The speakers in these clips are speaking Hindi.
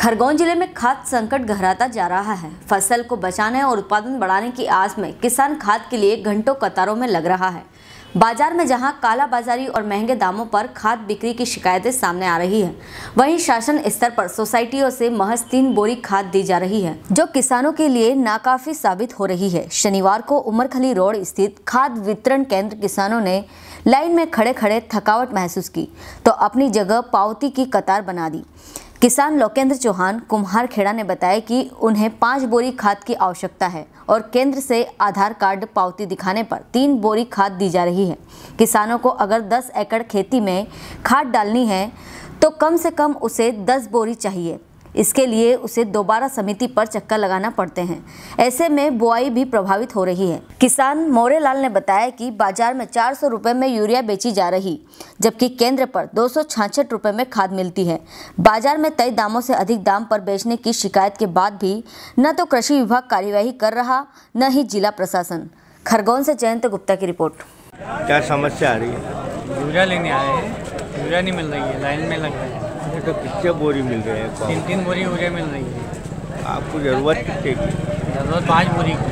खरगोन जिले में खाद संकट गहराता जा रहा है। फसल को बचाने और उत्पादन बढ़ाने की आस में किसान खाद के लिए घंटों कतारों में लग रहा है। बाजार में जहां काला बाजारी और महंगे दामों पर खाद बिक्री की शिकायतें सामने आ रही है, वहीं शासन स्तर पर सोसाइटियों से महज 3 बोरी खाद दी जा रही है, जो किसानों के लिए नाकाफी साबित हो रही है। शनिवार को उमरखली रोड स्थित खाद वितरण केंद्र किसानों ने लाइन में खड़े खड़े थकावट महसूस की तो अपनी जगह पावती की कतार बना दी। किसान लोकेंद्र चौहान कुम्हारखेड़ा ने बताया कि उन्हें 5 बोरी खाद की आवश्यकता है और केंद्र से आधार कार्ड पावती दिखाने पर 3 बोरी खाद दी जा रही है। किसानों को अगर 10 एकड़ खेती में खाद डालनी है तो कम से कम उसे 10 बोरी चाहिए। इसके लिए उसे दोबारा समिति पर चक्कर लगाना पड़ते हैं। ऐसे में बुआई भी प्रभावित हो रही है। किसान मोरेलाल ने बताया कि बाजार में 400 रुपये में यूरिया बेची जा रही, जबकि केंद्र पर 266 रुपये में खाद मिलती है। बाजार में तय दामों से अधिक दाम पर बेचने की शिकायत के बाद भी न तो कृषि विभाग कार्यवाही कर रहा, न ही जिला प्रशासन। खरगोन से जयंत गुप्ता की रिपोर्ट। क्या समस्या आ रही है? यूरिया लेने आए हैं, यूरिया नहीं मिल रही है, लाइन में लग रहे हैं। तो कितने बोरी मिल रहे हैं? 3 बोरी यूरिया मिल रही है। आपको ज़रूरत कितने की? ज़रूरत 5 बोरी की।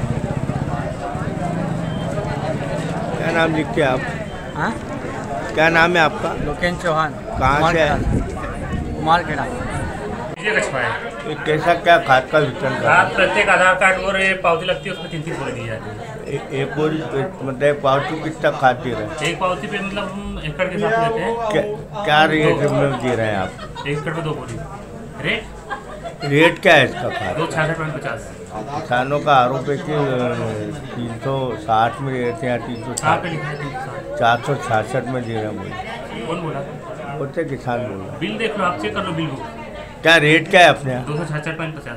क्या नाम लिखते हैं आप? हाँ, क्या नाम है आपका? लोकेंद्र चौहान। कहाँ से है? कुम्हारखेड़ा। ये कैसा क्या खाद का वितरण कर? आप प्रत्येक आधार कार्ड और पावती लगती है, उसमें 3 बोरी दी जाती है। एक बोरी मतलब पावती कितना खाद दे रहे हैं? एक पावती पे मतलब हम एकड़ के हिसाब से देते हैं। क्या रेट में दे रहे हैं आप? 1 एकड़ पे 2 बोरी। रेट क्या है इसका खाद? 266.50। किसानों का आरोप है कि 360 में देते हैं, 466 में दे रहे हैं। कौन बोला? बोलते किसान बोल रहे। बिल देख लो, आप चेक कर लो बिल को। क्या रेट क्या है अपने यहाँ? 266.50।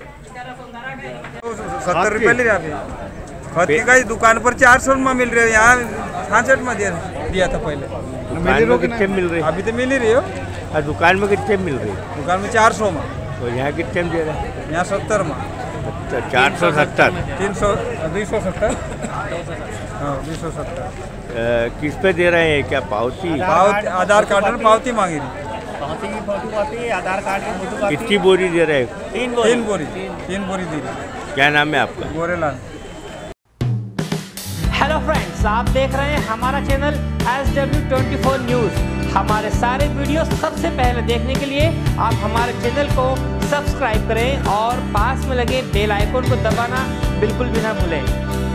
70 रुपये ले रहे हैं। खती का दुकान पर 400 में मिल रहे हैं, यहाँ 66 में दिया था पहले। दुकान में कितने मिल रहे? अभी तो मिल ही रही हो। और दुकान में कितने मिल रही? दुकान में 400 में। तो यहाँ कितने में दे रहे हैं? यहाँ 70 में। 470। 270। हाँ, 270। किस पे दे रहे हैं? क्या पावती? आधार कार्ड में पावती मांगी रही। आधार कार्ड कितनी बोरी दे रहे हैं? 3 बोरी दी रही। क्या नाम है आपका? मोरेलाल। हेलो फ्रेंड्स, आप देख रहे हैं हमारा चैनल SW24 न्यूज़। हमारे सारे वीडियो सबसे पहले देखने के लिए आप हमारे चैनल को सब्सक्राइब करें और पास में लगे बेल आइकन को दबाना बिल्कुल भी ना भूलें।